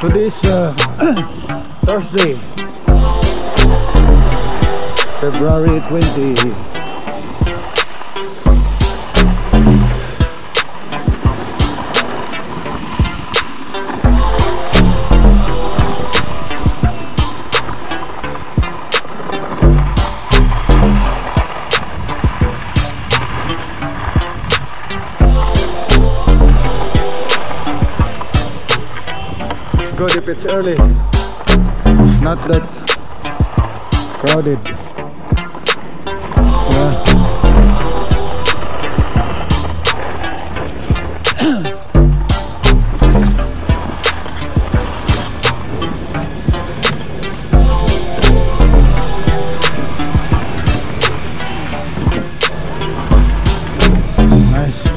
Today's Thursday, February 20. Good if it's early, it's not that crowded. Nice.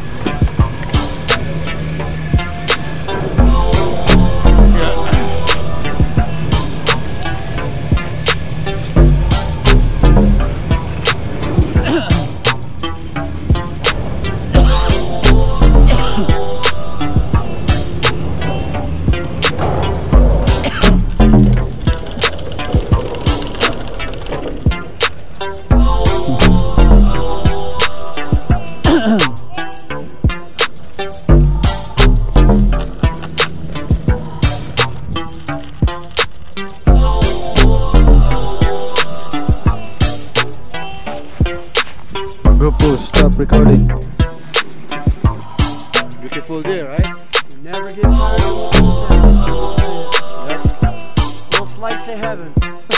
GoPro, stop recording. Beautiful day, right? You never get tired of looking at it. Yep. Full slice of heaven.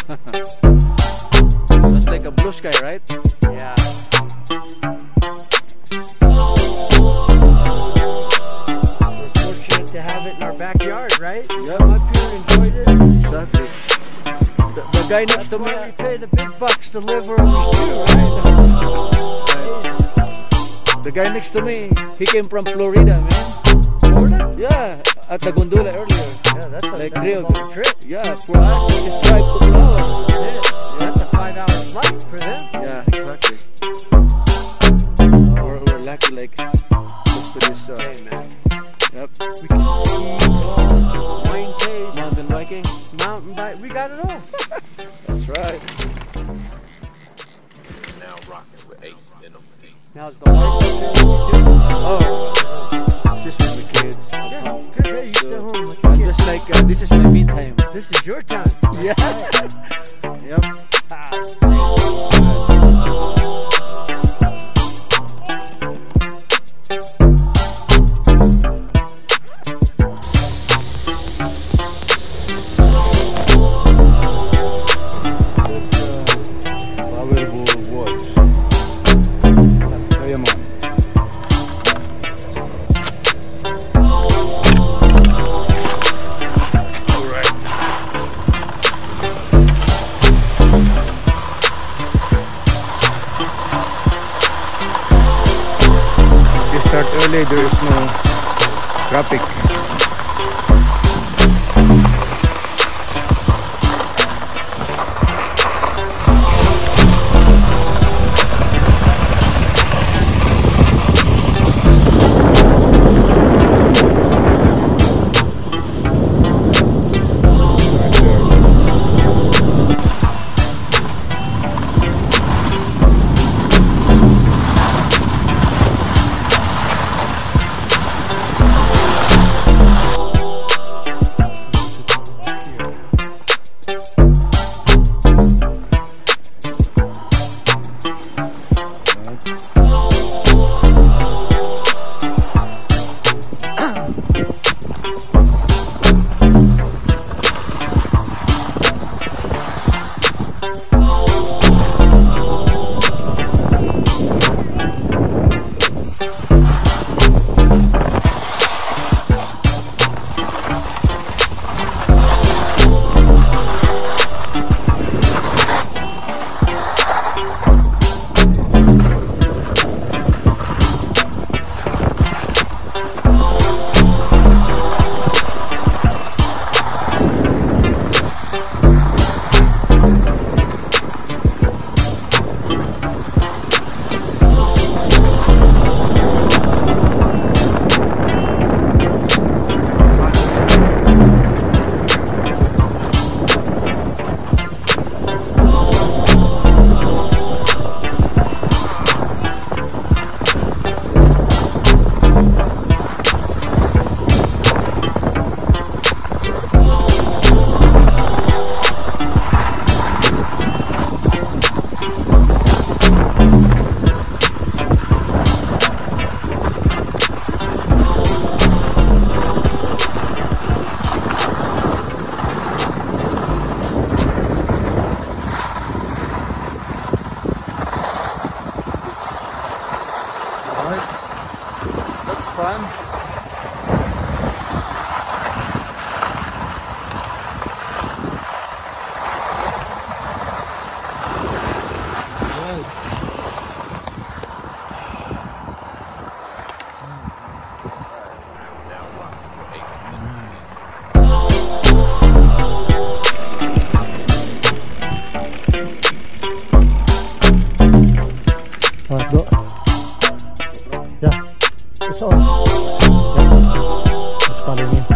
That's like a blue sky, right? Yeah. We're fortunate to have it in our backyard, right? Yep. Come up here and enjoy this. Exactly. The guy next That's to me. why we pay the big bucks to live where we do, right? The guy next to me, he came from Florida, man. Florida? Yeah, at the gondola earlier. Yeah, that's Like a real long trip. Yeah, for us, we just drive to Palawan. That's it. That's a 5-hour flight for them. Yeah, exactly. We're lucky, like, close to this. Hey, man. Yep. We can ski, golf, wine taste, Mountain biking. mountain bike. We got it all. That's right. Now rocking with Ace in them. Now is the wife up there with you too? Oh, she's with the kids. Yeah, good day. You stay home with I'm your kids. just like, this is my me time. This is your time. Yeah. Yep. Powerful words. Kaya mo. You start early, there is no traffic. fun. Alright, go. Yeah, it's on. Yeah. Just follow me.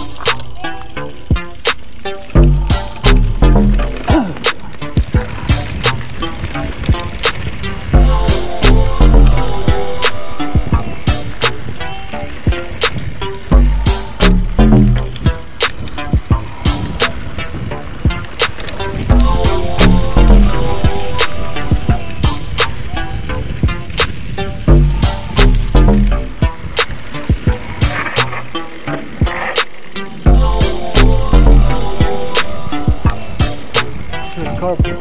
Carpet.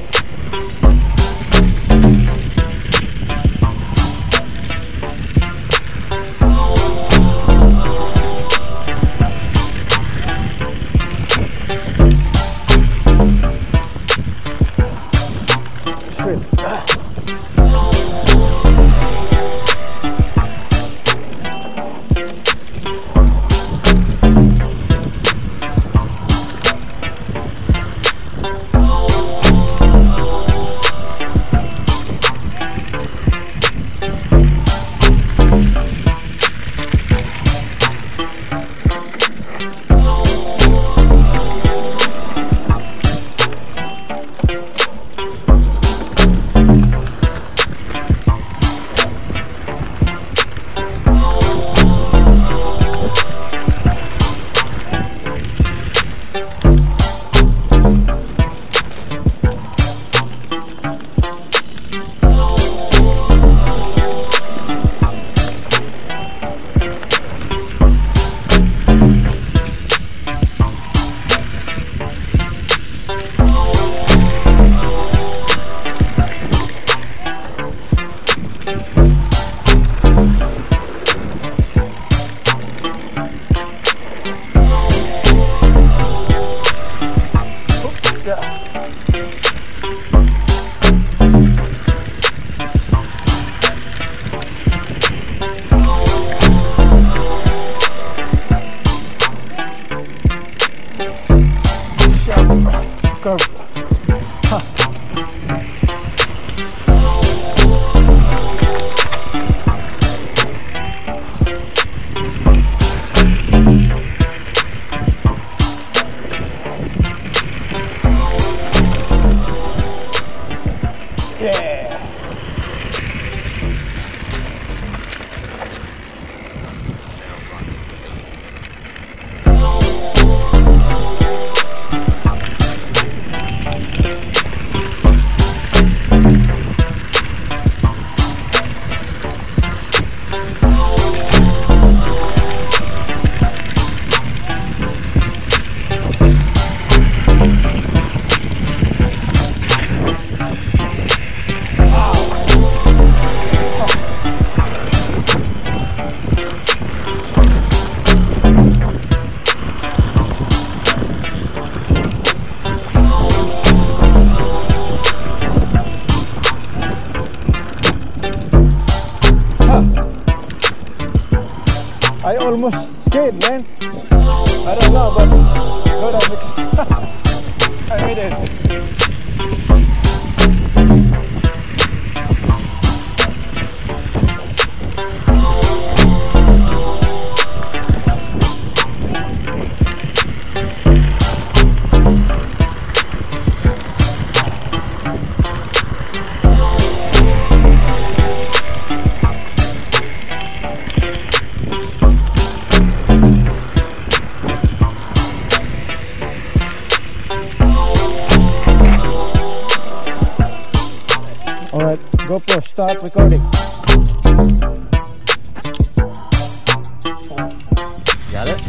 I almost scared, man. I don't know, but good, I made it. Alright, GoPro, start recording. Got it?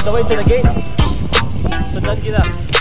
the way to the gate. Sundan kita.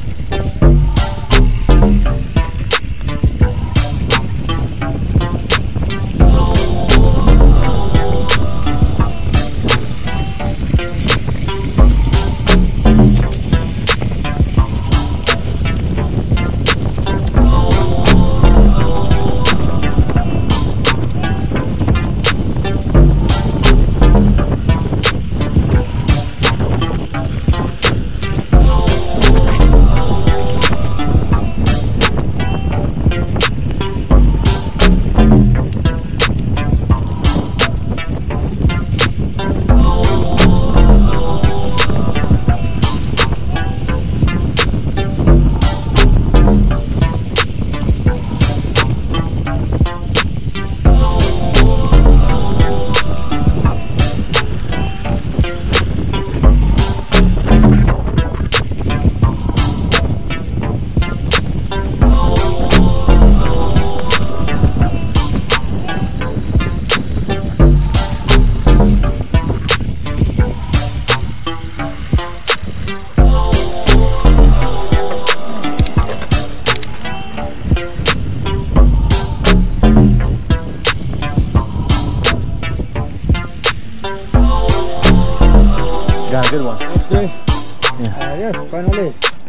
Yeah, good one. Next day. Yeah. Yes, finally.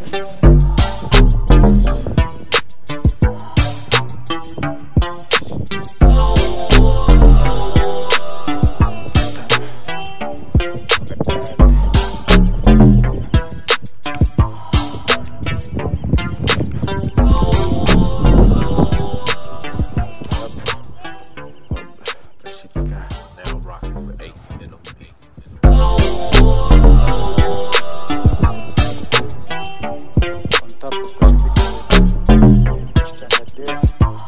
Now rocking with Ace in them. On top of Pacific. Just right there.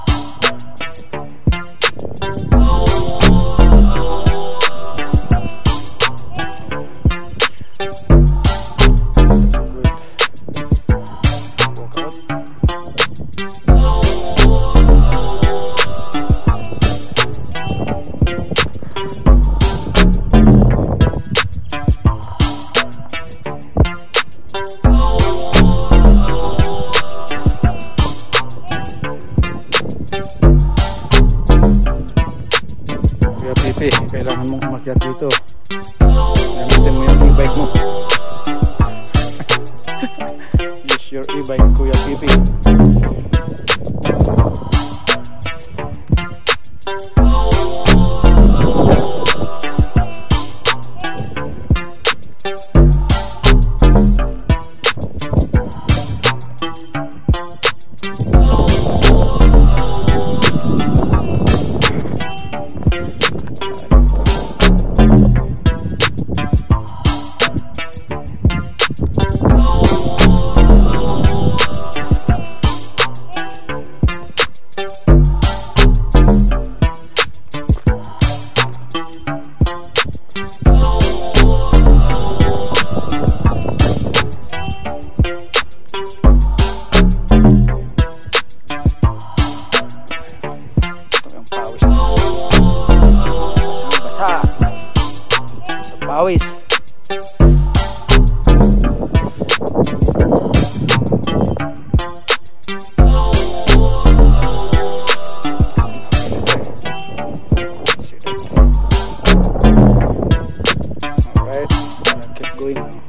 Kuya Pipi, kailangan mong umakyat dito. Gamitin mo yung e-bike mo. Use your e-bike, Kuya Pipi. Pawis. Alright, keep going now.